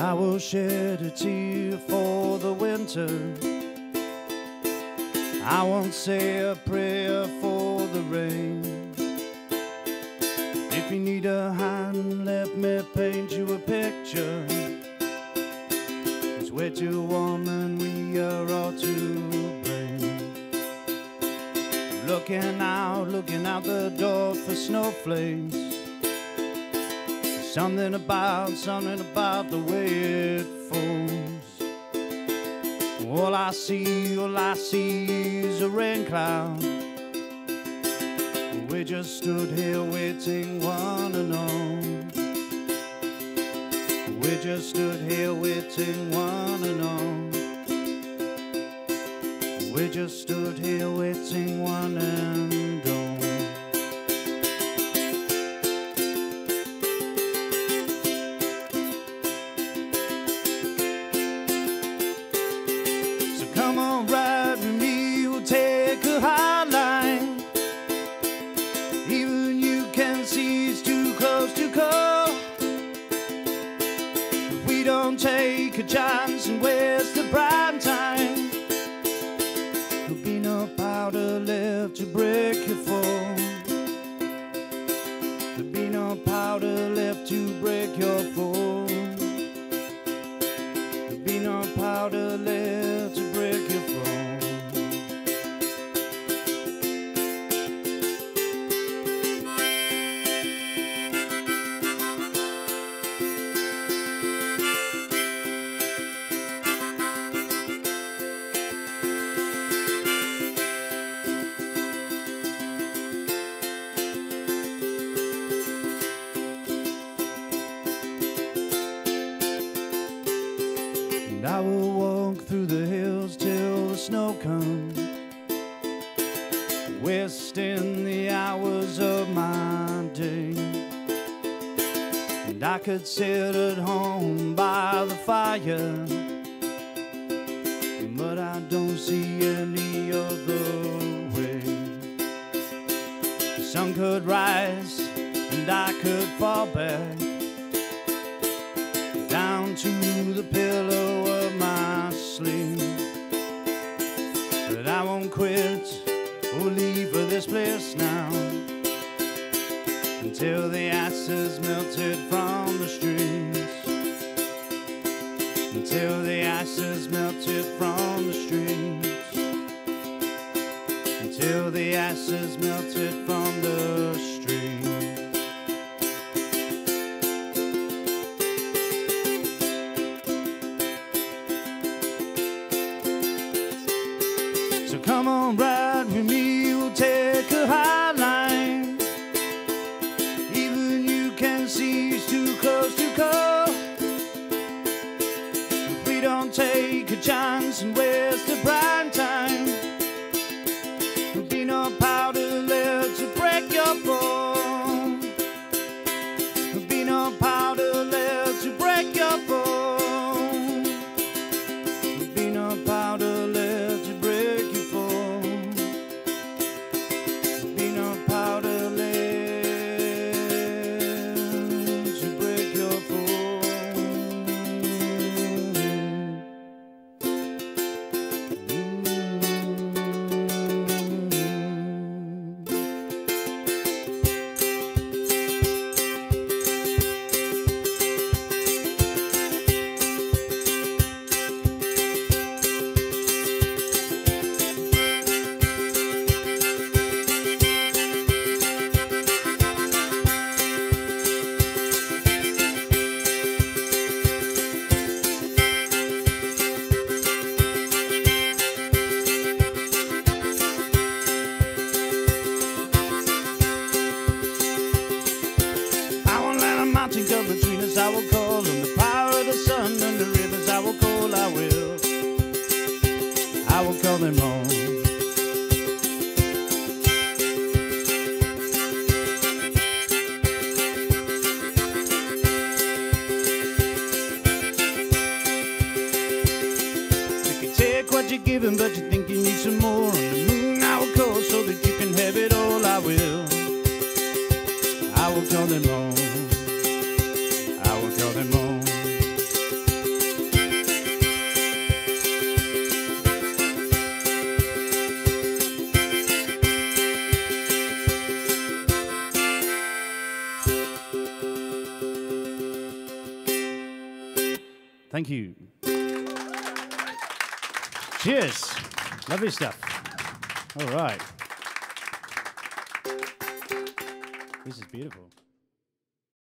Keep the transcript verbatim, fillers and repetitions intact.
I will shed a tear for the winter. I won't say a prayer for the rain. If you need a hand, let me paint you a picture. It's way too warm and we are all to blame. Looking out, looking out the door for snowflakes. Something about, something about the way it falls. All I see, all I see is a rain cloud. We just stood here waiting one and all. We just stood here waiting one and all. We just stood here waiting one and all. Come on, ride with me, we'll take a high line. Even you can see it's too close to call. If we don't take a chance and waste the prime time, there'll be no powder left to break your fall. There'll be no powder left to break your fall. There'll be no powder left to break your fall. And I will walk through the hills till the snow comes, wasting the hours of my day. And I could sit at home by the fire, but I don't see any other way. The sun could rise and I could fall back down to the pillow of my sleep. But I won't quit or leave for this place now until the ice is melted from the streets. Until the ice is melted from the streets. Until the ice is melted from the streets. So come on, ride with me, we'll take a high line. Even you can see it's too close to call. If we don't take a chance and waste the prime time, there'll be no powder left to break your fall. There'll be no powder left to break your fall. There'll be no powder left to break your fall. There'll be no powder left to break your fall. Mountains come between us, I will call them the power of the sun, and the rivers I will call, I will, I will call them home. You can take what you're given, but you think you need some more. On the moon I will call so that you can have it all, I will, I will call them home. I will call them home. Thank you. Cheers. Lovely stuff. All right. This is beautiful.